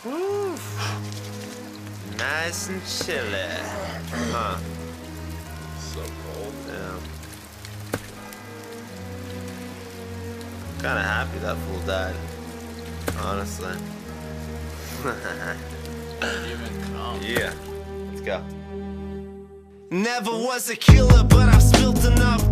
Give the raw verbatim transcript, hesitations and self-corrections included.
Oof. Nice and chilly. Huh. So cold. Yeah. I'm kinda happy that fool died. Honestly. Even come. Yeah. Let's go. Never was a killer, but I've spilt enough